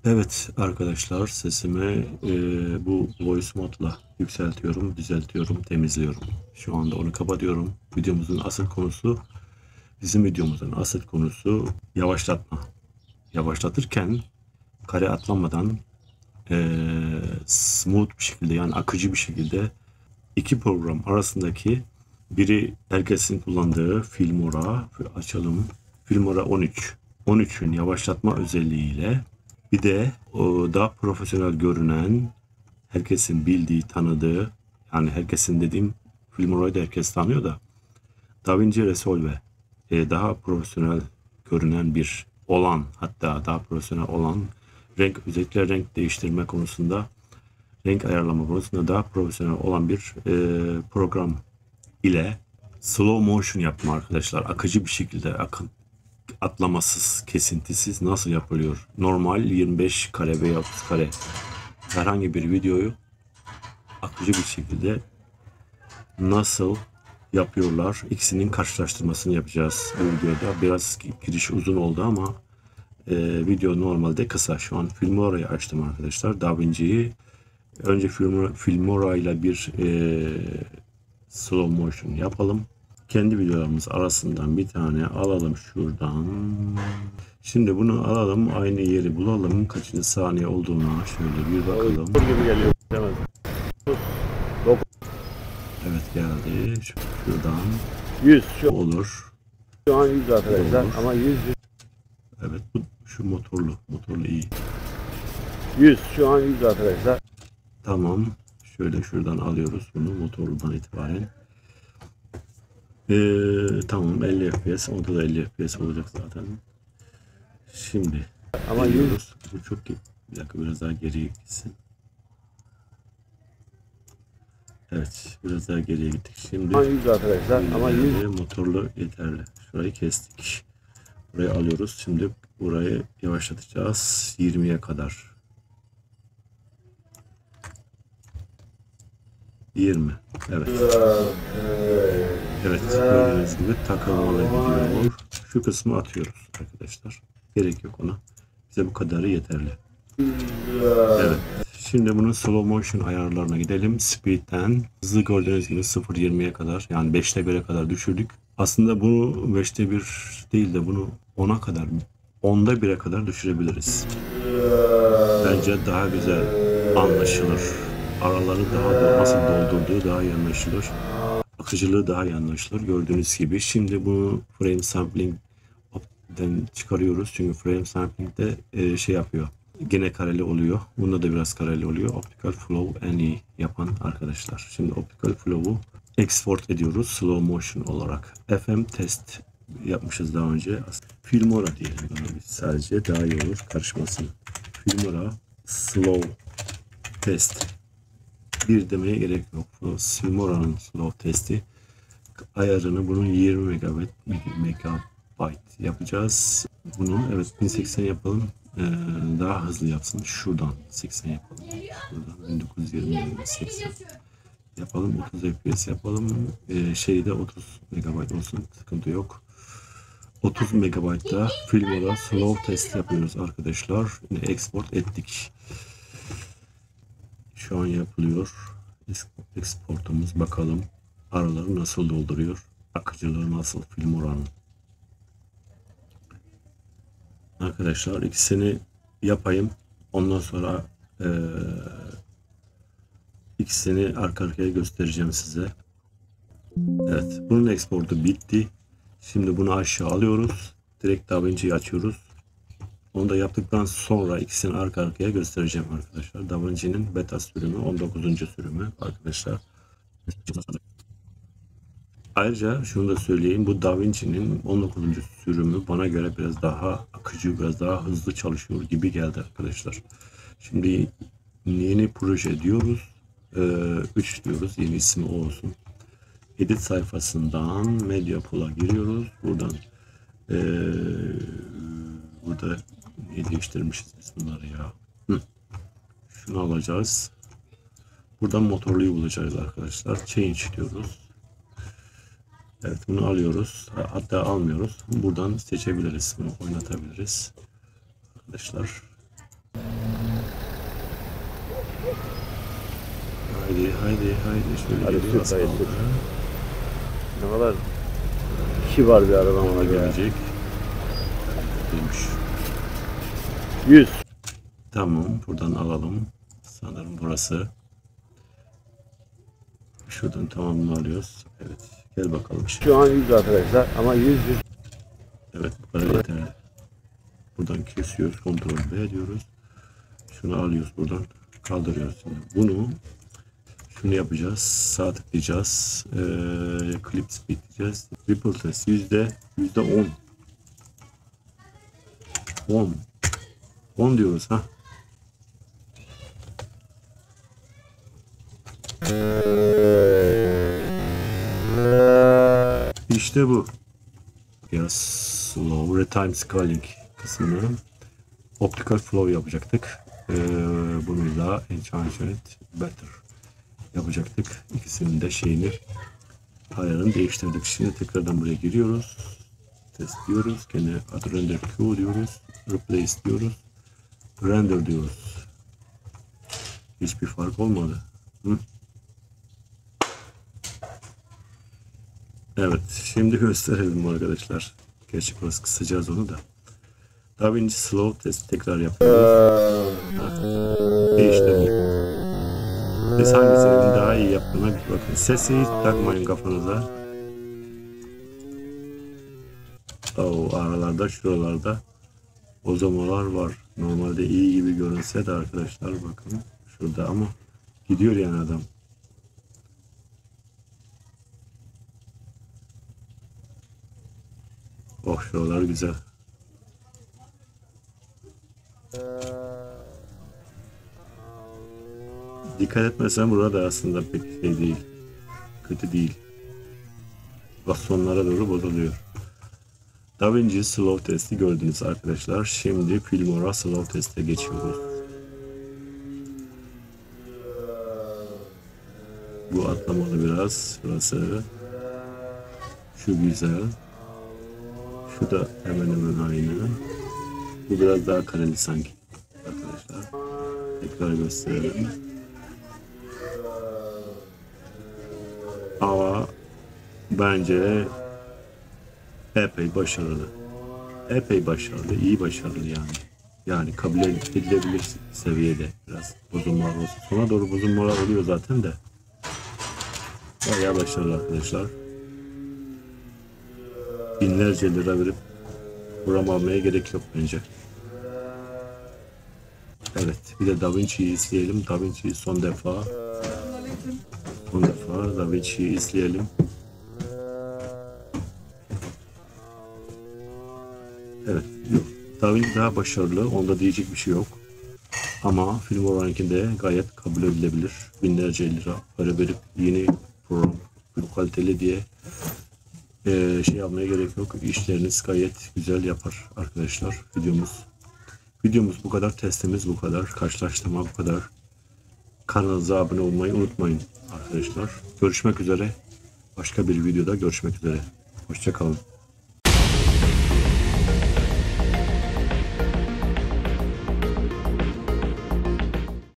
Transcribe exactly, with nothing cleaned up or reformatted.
Evet arkadaşlar, sesimi e, bu voice modla yükseltiyorum, düzeltiyorum, temizliyorum. Şu anda onu kapatıyorum. Videomuzun asıl konusu, bizim videomuzun asıl konusu yavaşlatma. Yavaşlatırken kare atlamadan e, smooth bir şekilde, yani akıcı bir şekilde iki program arasındaki, biri herkesin kullandığı Filmora, açalım. Filmora on üç. on üçün yavaşlatma özelliğiyle, bir de o daha profesyonel görünen, herkesin bildiği, tanıdığı, yani herkesin dediğim, Filmora'yı da herkes tanıyor da, DaVinci Resolve, e, daha profesyonel görünen bir olan, hatta daha profesyonel olan, renk, özellikle renk değiştirme konusunda, renk ayarlama konusunda daha profesyonel olan bir e, program ile slow motion yapma arkadaşlar. Akıcı bir şekilde, akın, atlamasız, kesintisiz nasıl yapılıyor? Normal yirmi beş kare veya otuz kare herhangi bir videoyu akıcı bir şekilde nasıl yapıyorlar? İkisinin karşılaştırmasını yapacağız bu videoda. Biraz giriş uzun oldu ama e, video normalde kısa. Şu an Filmora'yı açtım arkadaşlar. DaVinci'yi önce Filmora, Filmora ile bir e, slow motion yapalım. Kendi videolarımız arasından bir tane alalım şuradan. Şimdi bunu alalım, aynı yeri bulalım. Kaçıncı saniye olduğuna şöyle bir bakalım. Gibi geliyor. Evet, geldi. Şuradan yüz şu, olur. şu an yüz arkadaşlar Olur. ama yüz Evet, bu şu motorlu. Motorlu iyi. yüz şu an yüz arkadaşlar. Tamam. Şöyle şuradan alıyoruz bunu motorludan itibaren. Ee, tamam, elli F P S. Onda da elli F P S olacak zaten. Şimdi Ama geliyoruz. Bu çok, bir dakika, biraz daha geriye gitsin. Evet, biraz daha geriye gittik. Şimdi şu an yüz arkadaşlar ama yüz motorlu yeterli. Şurayı kestik. Burayı alıyoruz. Şimdi burayı yavaşlatacağız yirmiye kadar. yirmi. Evet. Evet, gördüğünüz gibi takılmalı gidiyor. Şu kısmı atıyoruz arkadaşlar. Gerek yok ona. Bize bu kadarı yeterli. Evet. Şimdi bunun slow motion ayarlarına gidelim. Speed'den hızlı, gördüğünüz gibi sıfır yirmiye kadar, yani beşte bire kadar düşürdük. Aslında bunu beşte bir değil de bunu ona kadar, onda bire kadar düşürebiliriz. Bence daha güzel anlaşılır. Araları daha da nasıl doldurduğu daha iyi anlaşılır. Akıcılığı daha iyi anlaşılır. Gördüğünüz gibi. Şimdi bunu frame sampling'den çıkarıyoruz. Çünkü frame sampling'de e, şey yapıyor. Gene kareli oluyor. Bunda da biraz kareli oluyor. Optical flow en iyi yapan arkadaşlar. Şimdi optical flow'u export ediyoruz slow motion olarak. F M test yapmışız daha önce. Filmora diyelim buna biz, sadece daha iyi olur karışmasın. Filmora slow test. Bir demeye gerek yok. Filmora'nın slow testi ayarını bunun yirmi megabit megabyte yapacağız. Bunu evet bin seksen yapalım. Ee, daha hızlı yapsın. Şuradan seksen yapalım. Şuradan bin dokuz yüz yirmi seksen yapalım. otuz F P S yapalım. Ee, şeyde otuz megabyte olsun. Sıkıntı yok. otuz megabaytta Filmora slow test yapıyoruz arkadaşlar. Yine export ettik. Şu an yapılıyor. Exportumuz, bakalım araları nasıl dolduruyor. Akıcılığı nasıl Filmora'nın. Arkadaşlar ikisini yapayım. Ondan sonra e, ikisini arka arkaya göstereceğim size. Evet, bunun exportu bitti. Şimdi bunu aşağı alıyoruz. Direkt DaVinci'yi açıyoruz. Onu da yaptıktan sonra ikisini arka arkaya göstereceğim arkadaşlar. DaVinci'nin beta sürümü, on dokuzuncu sürümü arkadaşlar. Ayrıca şunu da söyleyeyim. Bu DaVinci'nin on dokuzuncu sürümü bana göre biraz daha akıcı, biraz daha hızlı çalışıyor gibi geldi arkadaşlar. Şimdi yeni proje diyoruz. üç diyoruz. Yeni ismi o olsun. Edit sayfasından Media Pool'a giriyoruz. Buradan ee, burada ne değiştirmişiz biz bunları ya. Hı. Şunu alacağız. Buradan motorluyu bulacağız arkadaşlar. Change diyoruz. Evet, bunu alıyoruz. Hatta almıyoruz. Buradan seçebiliriz. Bunu oynatabiliriz. Arkadaşlar. Haydi haydi haydi şöyle Hadi geliyor süper, asfalta. süper. Ne kadar kibar bir araba ona göre. Gelecek. Demiş. yüz. Tamam, buradan alalım. Sanırım burası. Şuradan tamamını alıyoruz. Evet, gel bakalım. Şu an yüz arkadaşlar ama yüz yüz. Evet, bu kadar yeterli. Buradan kesiyoruz, kontrol B diyoruz. Şunu alıyoruz buradan, kaldırıyoruz. Şimdi bunu, şunu yapacağız. Sağ tıklayacağız. Ee, clip speed diyeceğiz. Ripple test yüzde yüzde on. on. on diyoruz ha. İşte bu. Biraz slow retime scaling kısmını optical flow yapacaktık. Ee, bunu da enhancement better yapacaktık. İkisinin de şeyini ayarını değiştirdik. Şimdi tekrardan buraya giriyoruz. Test diyoruz. Gene add render Q diyoruz. Replace diyoruz. Render diyoruz. Hiçbir fark olmadı. Hı? Evet, şimdi gösterelim arkadaşlar. Gerçi biraz kısacağız onu da. DaVinci Slow test tekrar yapıyoruz. İşte bu. Biz hangisinin daha iyi yaptığına bir bakın. Sesi hiç takmayın kafanıza. O aralarda, şuralarda bozulmalar var. Normalde iyi gibi görünse de arkadaşlar bakın şurada ama gidiyor yani adam. Oh, şuralar güzel. Dikkat etmesen burada aslında pek şey değil. Kötü değil. Bak sonlara doğru bozuluyor. DaVinci Slow testi gördünüz arkadaşlar. Şimdi Filmora Slow teste geçiyoruz. Bu atlamalı biraz. Burası. Şu güzel. Şu da hemen hemen aynı. Bu biraz daha kareli sanki. Arkadaşlar. Tekrar gösterelim. Ama bence epey başarılı. Epey başarılı, iyi başarılı yani. Yani kabul edilebilir seviyede biraz bozulmalar olsun. Sona doğru bozulmalar oluyor zaten de. Bayağı başarılı arkadaşlar. Binlerce lira verip program almaya gerek yok bence. Evet, bir de DaVinci'yi izleyelim. DaVinci'yi son defa son defa DaVinci'yi izleyelim. Evet, yok. DaVinci daha başarılı. Onda diyecek bir şey yok. Ama Filmora'nkinde gayet kabul edilebilir. Binlerce lira para verip yeni program bu kaliteli diye Ee, şey yapmaya gerek yok. İşleriniz gayet güzel yapar arkadaşlar. Videomuz videomuz bu kadar. Testimiz bu kadar. Karşılaştırma bu kadar. Kanalımıza abone olmayı unutmayın arkadaşlar. Görüşmek üzere. Başka bir videoda görüşmek üzere. Hoşça kalın.